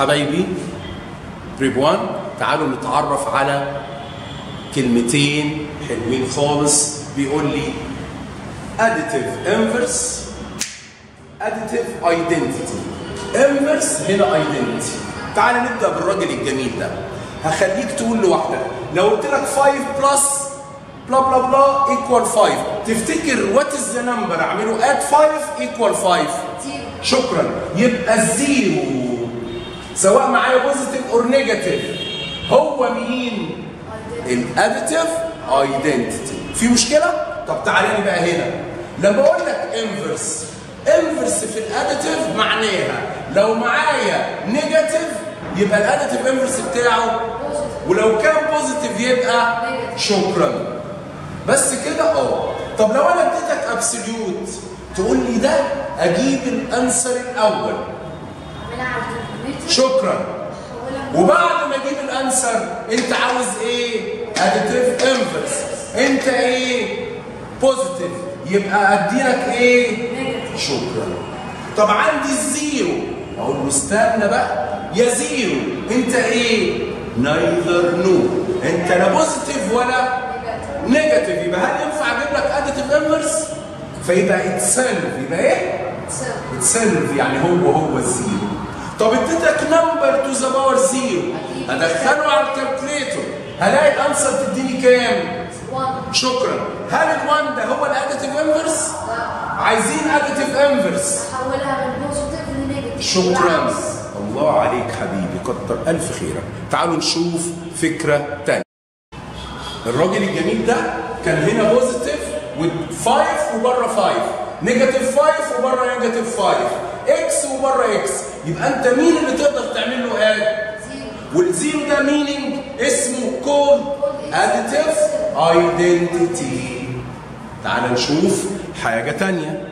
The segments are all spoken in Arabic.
حبايبي بريب 1 تعالوا نتعرف على كلمتين حلوين خالص. بيقول لي additive inverse additive identity. inverse هنا identity. تعال نبدأ بالراجل الجميل ده. هخليك تقول لوحدك لو قلت لك 5 بلس بلا بلا بلا equal 5 تفتكر what is the number؟ اعمله add 5 equal 5. شكرا. يبقى الزيرو سواء معايا بوزيتيف اور نيجاتيف هو مين؟ الاديتيف ايدنتيتي. في مشكله؟ طب تعالى لي بقى هنا لما اقول لك انفرس، انفرس في الاديتيف معناها لو معايا نيجاتيف يبقى الاديتيف انفرس بتاعه، ولو كان بوزيتيف يبقى شكرا. بس كده طب لو انا اديتك ابسوليوت تقول لي ده اجيب الانسر الاول. شكرا. وبعد ما اجيب الانسر انت عاوز ايه؟ اديتيف انفرس. انت ايه؟ بوزيتيف. يبقى اديلك ايه؟ شكرا. طب عندي الزيرو اقول له استنى بقى يا زيرو انت ايه؟ نايذر نو. انت لا بوزيتيف ولا نيجاتيف. يبقى هل ينفع اجيب لك اديتيف انفرس؟ فيبقى اتسلف. يبقى ايه؟ اتسلف يعني هو الزيرو. طب اديتك نمبر تو ذا باور زيرو ادخله على الكالكوليتور هلاقي الانسر تديني كام؟ 1. شكرا. هل ال1 ده هو الاديتيف انفرس؟ لا. عايزين اديتيف انفرس. احولها من بوزيتيف لنيجاتيف. شكرا. الله عليك حبيبي، كتر الف خيرك. تعالوا نشوف فكره ثانيه. الراجل الجميل ده كان هنا بوزيتيف و5 وبره 5، نيجاتيف 5 وبره نيجاتيف 5، اكس وبره اكس. يبقى انت مين اللي تقدر تعمل له اد؟ والزيرو ده مينينج اسمه كولد اديتيف ايدنتيتي. تعال نشوف حاجه ثانيه.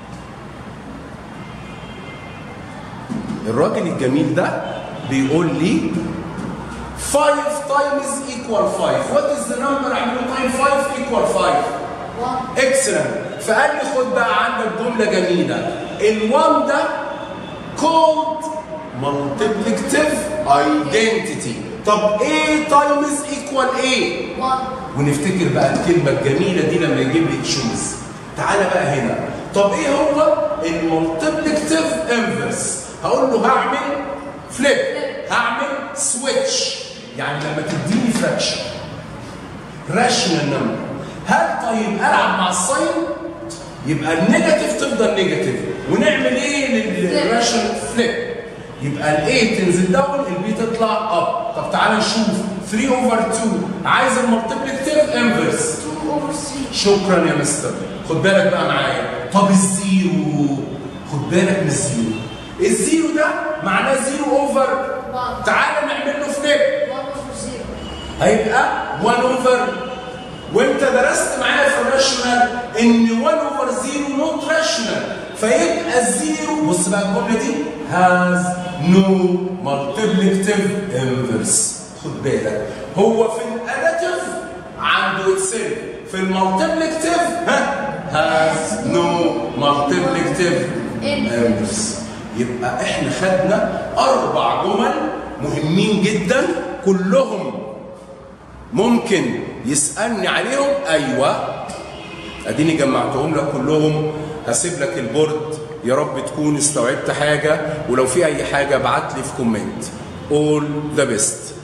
الراجل الجميل ده بيقول لي 5 times equal 5. what is the number اعمله تايم 5 equal 5؟ 1. excellent. فقال لي خد بقى عندك جمله جميله. ال1 ده called multiplicative identity. طب ايه تايمز ايكوال ايه؟ 1. ونفتكر بقى الكلمه الجميله دي لما يجيب لي تشوز. تعالى بقى هنا. طب ايه هو المالتيبليكتيف انفرس؟ هقول له هعمل فليب، هعمل سويتش. يعني لما تديني فراكشن راشنال نمبر، هل طيب العب مع الساين؟ يبقى النيجاتيف تفضل نيجاتيف، ونعمل ايه للراشنال فليب؟ يبقى الاي تنزل داون، البي تطلع اب. طب تعالى نشوف 3 over 2 عايز المالتيبليكتيف انفرس 2 over 3. شكرا يا مستر. خد بالك بقى معايا. طب الزيرو، خد بالك من الزيرو. الزيرو ده معناه 0 over 1. تعالى نعمل له فليب 1 over 0 هيبقى 1 over. وانت درست معايا في الراشونال ان 1 over 0 نوت راشونال، فيبقى الزيرو بص بقى الجمله دي has no multiplicative inverse. خد بالك هو في الاديتيف عنده اتسيل، في المالتيبليكتيف has no multiplicative inverse. يبقى احنا خدنا 4 جمل مهمين جدا كلهم ممكن يسألني عليهم. ايوه اديني جمعتهم لك كلهم. هسيب لك البورد، يا رب تكون استوعبت حاجه، ولو في اي حاجه ابعت لي في كومنت. all the best.